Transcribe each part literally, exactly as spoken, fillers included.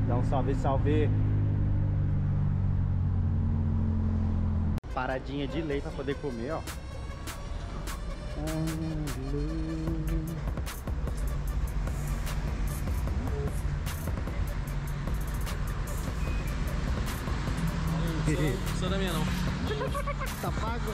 Dá um salve, salve. Paradinha de lei pra poder comer, ó. Não sou da minha não. Tá pago?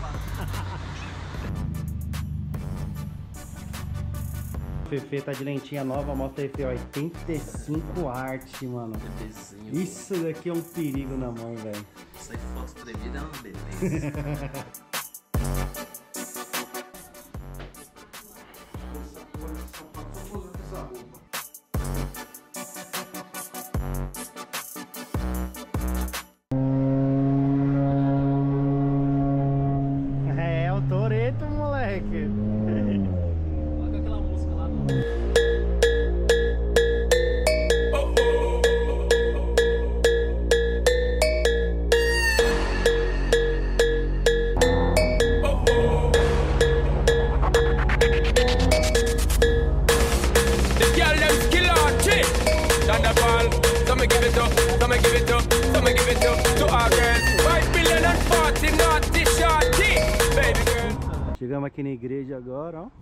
Fefe tá de lentinha nova, mostra aí, Fefe, ó, oitenta e cinco arte, mano. Isso daqui é um perigo na mão, velho. Isso aí, foto tremida é uma beleza. É, o Toreto, moleque. Olha aquela música lá no... Chegamos aqui na igreja agora, ó.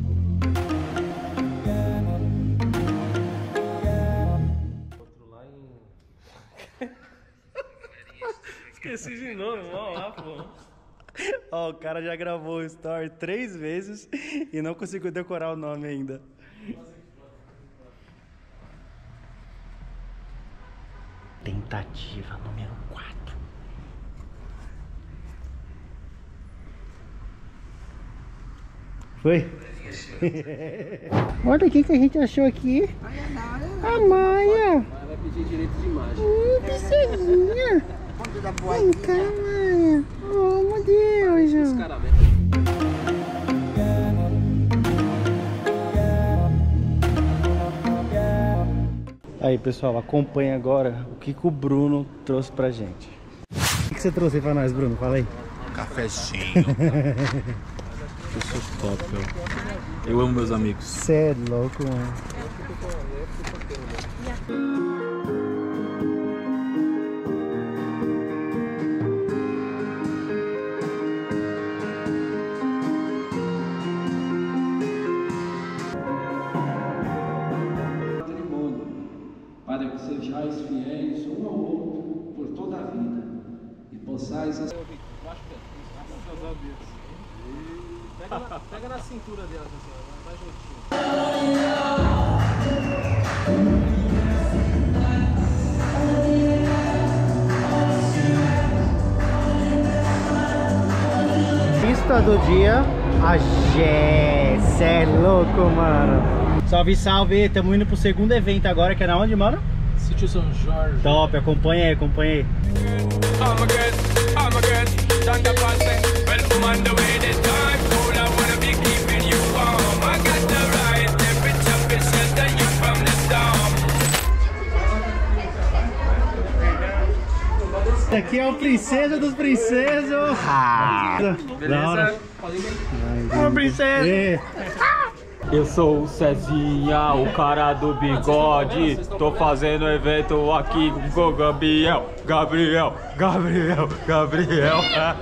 Outro lá em... Esqueci de novo, vamos lá, pô. Ó, o cara já gravou o story três vezes e não conseguiu decorar o nome ainda. Tentativa número quatro. Foi? Olha o que que a gente achou aqui. A Maia. Vai pedir direito de imagem. Hum, que ceguinha. Vem cá, Maia. Oh, meu Deus. Os caras, Aí, pessoal, acompanha agora o que, que o Bruno trouxe pra gente. O que, que você trouxe aí pra nós, Bruno? Fala aí. Cafezinho. Pessoas top, eu. Eu amo meus amigos. Cê é louco, mano. Para que sejais fiéis um ao outro por toda a vida e possais... As... Pega na, pega na cintura delas assim, ó, vai juntinho. Pista do dia, a Gé. Cê é louco, mano. Salve, salve. Tamo indo pro segundo evento agora, que é na onde, mano? Sítio São Jorge. Top, acompanha aí, acompanha aí. Aqui é o princesa dos princesos. Ah, Beleza? Ô, princesa. É. Eu sou o Cezinha, o cara do bigode. Tô fazendo evento aqui com o Gabriel, Gabriel, Gabriel, Gabriel.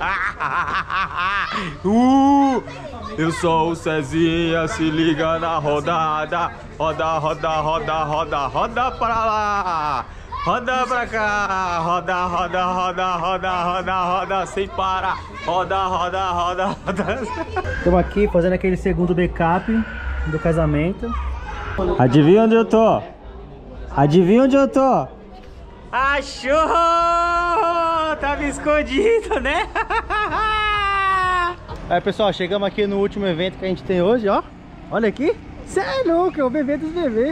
uh, eu sou o Cezinha, se liga na rodada. Roda, roda, roda, roda, roda pra lá. Roda pra cá, roda, roda, roda, roda, roda, roda, sem parar. Roda, roda, roda, roda. Estamos aqui fazendo aquele segundo backup do casamento. Adivinha onde eu tô? Adivinha onde eu tô? Achou! Tava escondido, né? Aí, pessoal, chegamos aqui no último evento que a gente tem hoje, ó. Olha aqui. Cê é louco, é o bebê dos bebês.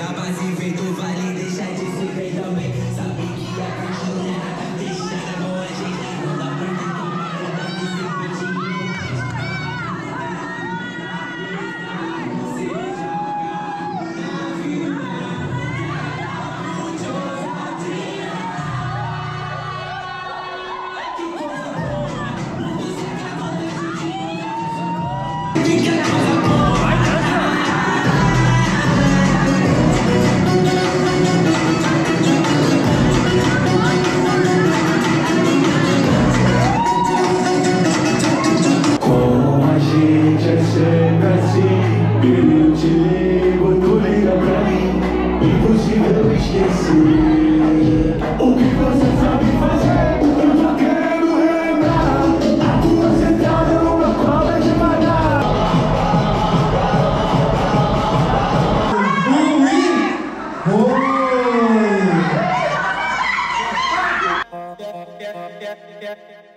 a base vem do vale, deixa de se ver também. Sabe que a cantina tá fechada com a gente. Não dá pra tentar, não dá pra se pedir. Eu te ligo, tu liga pra mim. Impossível esquecer o que você sabe fazer. Eu só quero lembrar a tua sentada numa cobra de maná. Oi!